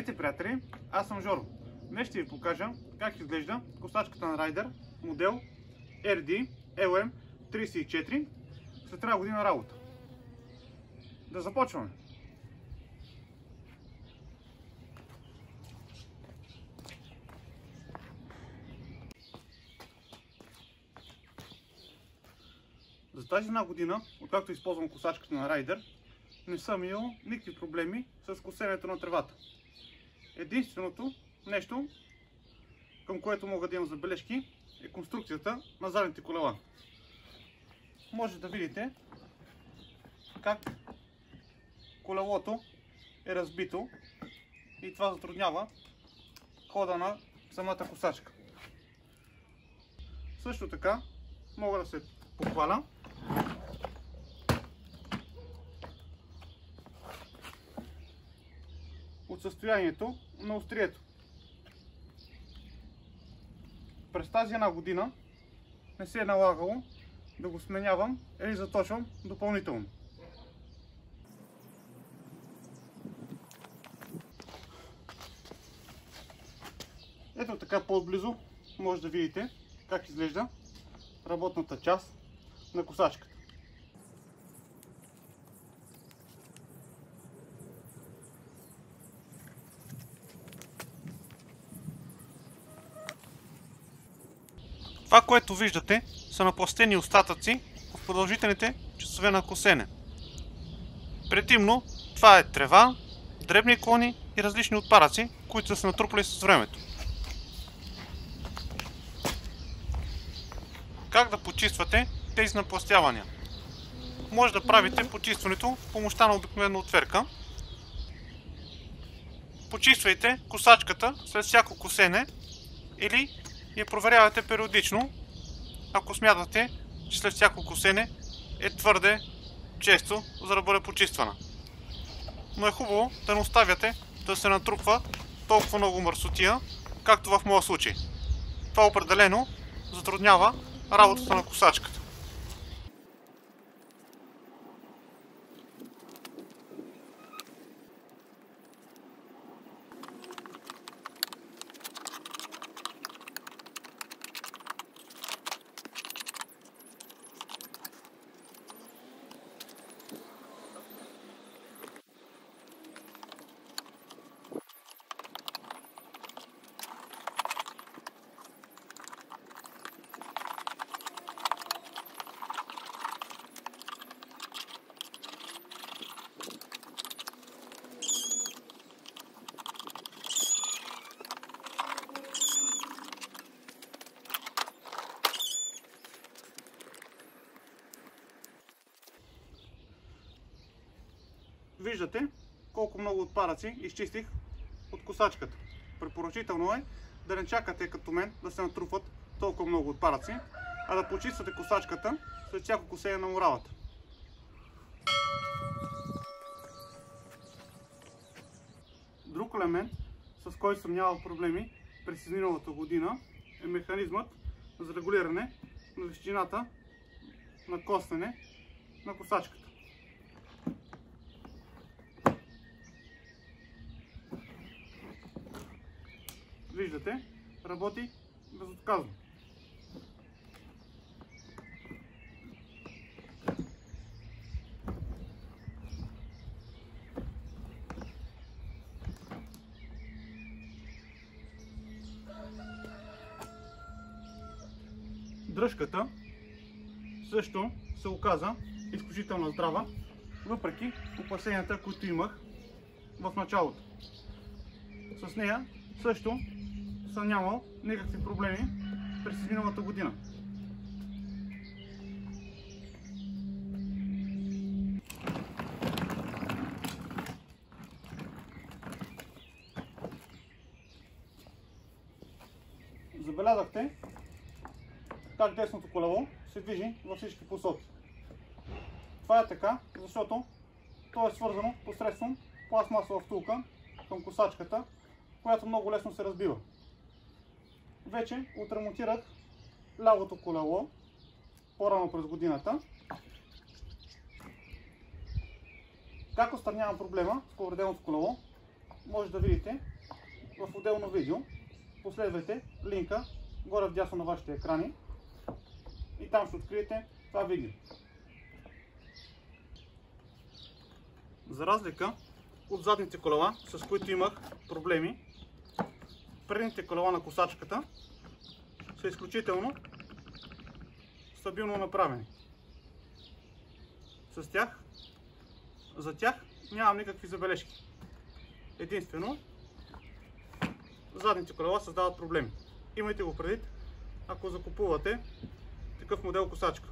Здравейте, приятели! Аз съм Жоро. Днес ще ви покажа как изглежда косачката на Райдър модел RD LM34 след една година работа. Да започваме! За тази една година, откакто използвам косачката на Райдър, не съм имал никакви проблеми с косенето на тревата. Единственото нещо, към което мога да имам забележки, е конструкцията на задните колела. Може да видите как колелото е разбито и това затруднява хода на самата косачка. Също така мога да се похваля от състоянието на острието. През тази една година не се е налагало да го сменявам или заточвам допълнително. Ето така по-отблизо може да видите как изглежда работната част на косачката. Това, което виждате, са напластени остатъци в продължителните часове на косене. Предимно това е трева, дребни клони и различни отпадъци, които са се натрупали с времето. Как да почиствате тези напластявания? Може да правите почистването с помощта на обикновена отверка. Почиствайте косачката след всяко косене или я проверявате периодично, ако смятате, че след всяко косене е твърде често, за да бъде почиствана. Но е хубаво да не оставяте да се натрупва толкова много мърсотия, както в моя случай. Това определено затруднява работата на косачката. Виждате колко много отпадъци изчистих от косачката. Препоръчително е да не чакате като мен да се натрупват толкова много отпадъци, а да почиствате косачката след всяко косене на муравата. Друг елемент, с който съм нямал проблеми през изминалата година, е механизмът за регулиране на височината на косене на косачката. Виждате, работи безотказно. Дръжката също се оказа изключително здрава, въпреки опасенията, които имах в началото. С нея също съм нямал никакви проблеми през миналата година. Забелязахте как десното колело се движи във всички посоки. Това е така, защото то е свързано посредством пластмасова втулка към косачката, която много лесно се разбива. Вече отремонтирах лявото колело по-рано през годината. Как отстранявам проблема с повреденото колело? Може да видите в отделно видео. Последвайте линка горе вдясно на вашите екрани и там ще откриете това видео. За разлика от задните колела, с които имах проблеми, предните колела на косачката са изключително стабилно направени. За тях нямам никакви забележки. Единствено, задните колела създават проблеми. Имайте го предвид, ако закупувате такъв модел косачка.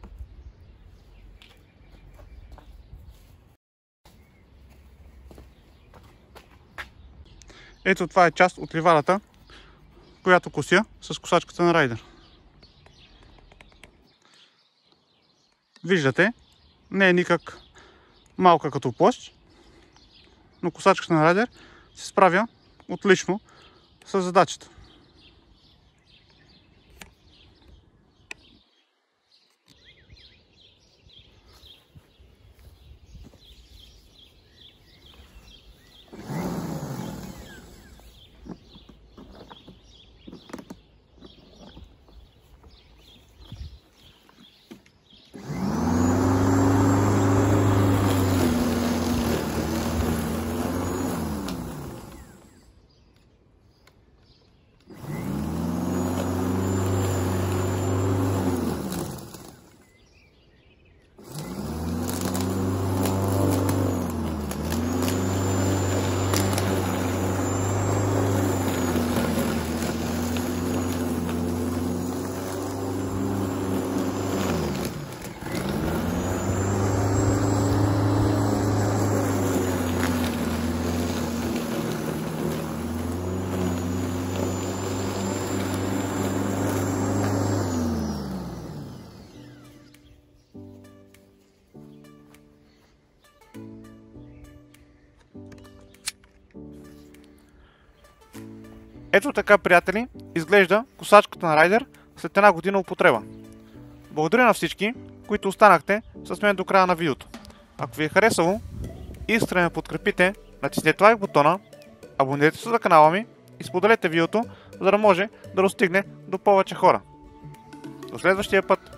Ето това е част от ливадата, която кося с косачката на Райдер. Виждате, не е никак малка като площ, но косачката на Райдер се справя отлично с задачата. Ето така, приятели, изглежда косачката на Райдер след една година употреба. Благодаря на всички, които останахте с мен до края на видеото. Ако ви е харесало, искрено ме подкрепите, натиснете лайк бутона, абонирайте се за канала ми и споделете видеото, за да може да достигне до повече хора. До следващия път!